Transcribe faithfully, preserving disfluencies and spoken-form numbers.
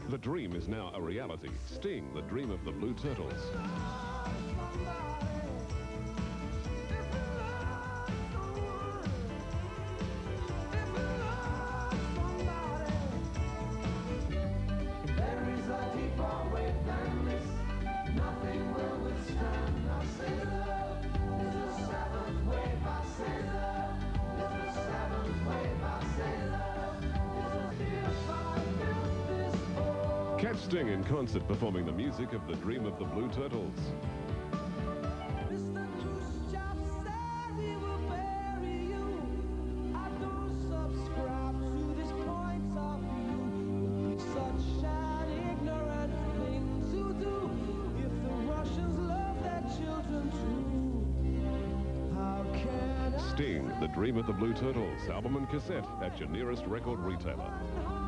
The dream is now a reality. Sting, the dream of the Blue Turtles. Catch Sting in concert performing the music of The Dream of the Blue Turtles. Mister Khrushchev said he will bury you. I don't subscribe to this point of view. Such an ignorant thing to do. If the Russians love their children too, how can I Sting, The Dream of the Blue Turtles, album and cassette at your nearest record retailer.